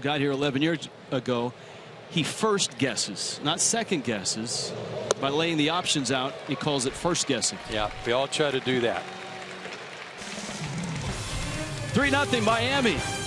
got here 11 years ago, he first guesses, not second guesses. By laying the options out, he calls it first guessing. Yeah, we all try to do that. 3-0 Miami.